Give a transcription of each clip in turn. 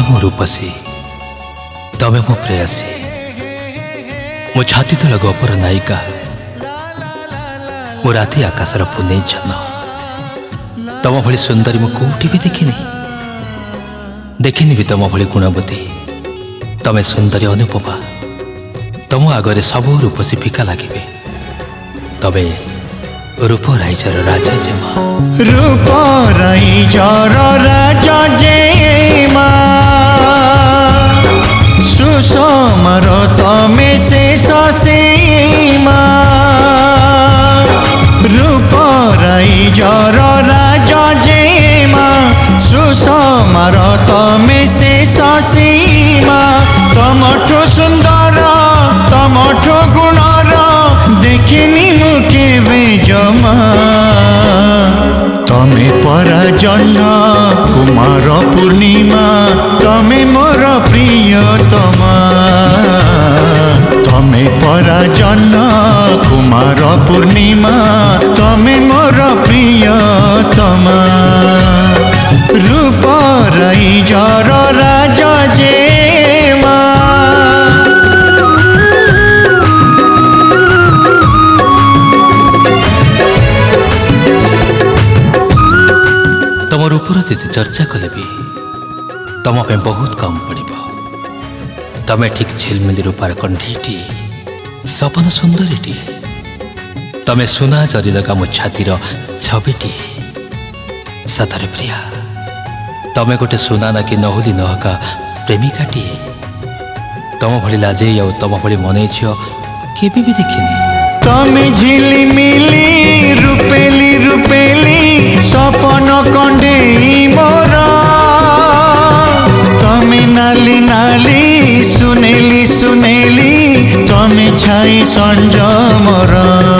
मो रूपसी तमे मो प्रेयसी मो छाती तल गपर नायिका मो राति आकाशर पुनै छन तम भली सुंदरी मु कोठी भी देखिनी भी तम भली गुणवती तमे सुंदरी अनुपमा तम आगरे सबू रूपसी फिका लगे तबे रूप राइजर राजा जेमा रूप राइजर राजा जेमा सुषमार तमे शेष सीमा रूप राइजर राजा जेमा सुषमार तमे शेष सीमा तमठो सुंदर तमठो गुणर देखिनी मुके जमा तमे पराजन्म कुमार पूर्णिमा तमे मोर प्रियतमा तमे पराजन्म कुमार पूर्णिमा तमे मोर प्रियतमा रूप राइजर राजा जेमा तम रूपर यदि चर्चा कले भी तम पे बहुत कम पड़ब तमे ठीक झिलमिली रूपार कंठेटी सपन सुंदरीटी तमे सुना जरी लगा मो छातीर छविटी सतरे प्रिया तमे गोटे सुना ना कि नहुली नहका प्रेमिकाटी तम भली लाजे आउ तम भली मने झियो केबे भी देखिनी तमे झिलिमिली रूपेली रूपेली सपन कंडे मोर तमे नाली नाली सुनेली सुनेली तमे छाई संज मोर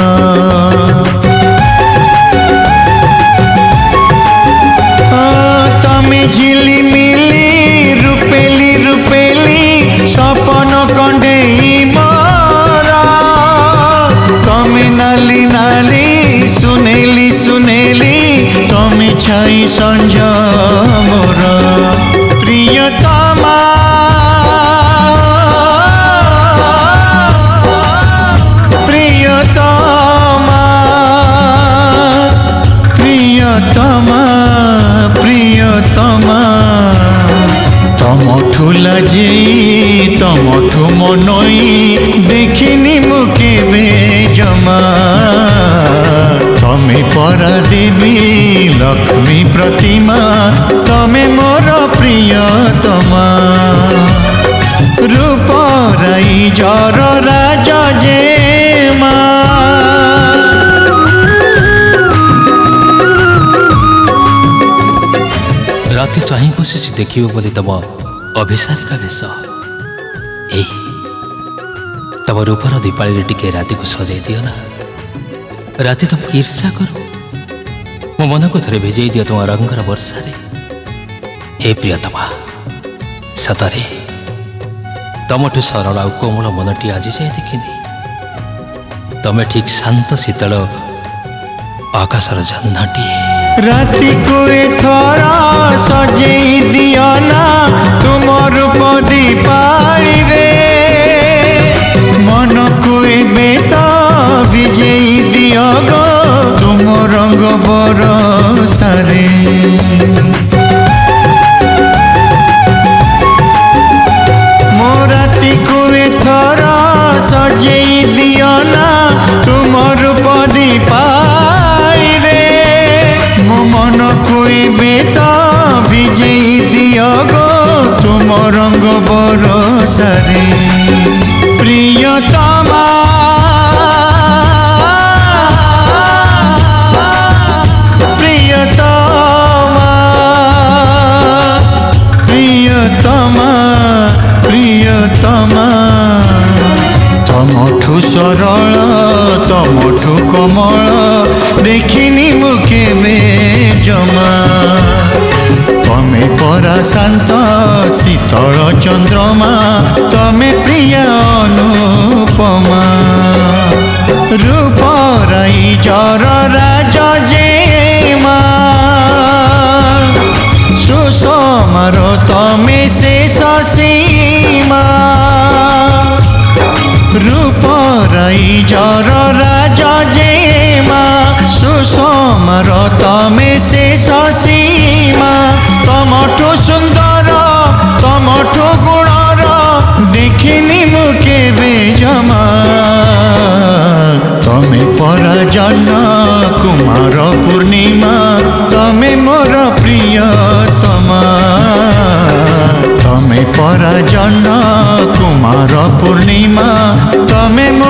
तमे झिलिमिली रूपेली रूपेली सपन कंडे मोर तमे नाली नाली सुनेली सुनेली तमे छाई संज मोर प्रियतमा प्रियतमा प्रियतमा प्रियतमा तमठु लाजे तमठु मनई देखिनी मुके जमा तमे परा देवी लक्ष्मी प्रतिमा तमे मोर प्रियतमा रूप राइजर राजा जेमा राति चाही बसी देखियो बोली तम अभिसारिका बेश ए तम रूपर दीपाली टिके राति को सजाई दियो ना राति तुम ईर्षा करो मो मन को थरे भेजे दियो तुम रंगर वर्षा रे हे प्रियतमा सतरे तमठु सरल आ कोमल मनटी आज जाए देखिनी तमे ठीक शांत शीतल आकाशर जह्नटी राति को थरा सजेई दियो ना तुम रूप दीपाली रे मन को बेता विजयी दियो गो तुम रंग बरसा रे मो राति को थरा सजेई दियो ना तुम रूप दीपाली रे मो मन कोई बेता विजयी दियो गो तुम रंग बरसा रे प्रियतमा प्रियतमा प्रियतमा प्रियतमा तमठु सरल तमठु कमल देखिनी मुके जमा तमे परा शांत शीतल चंद्रमा तमे प्रिया अनुपमा रूप राइजर राजा जेमा सुषमार तमे से सीमा रूप राई जर राजा जेमा सुषमार तमे शेष सीमा तमठु सुंदर तमठु गुणर देखिनी मु केबे जमा तमे पराजन कुमार पूर्णिमा तमे मोर प्रियतमा तमे पराजन कुमार पूर्णिमा तमे